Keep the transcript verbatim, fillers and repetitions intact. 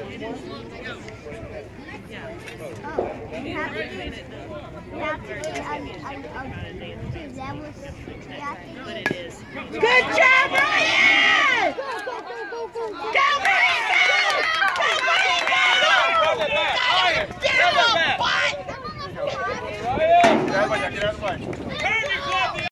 you have to do, you have to do, um, um, um, that was, you have to do. But it is. Good job, Ryan! Go, go, go, go, go! Go, Ryan, go! Go, Ryan, go! Go! Get him! What? Get out of the way.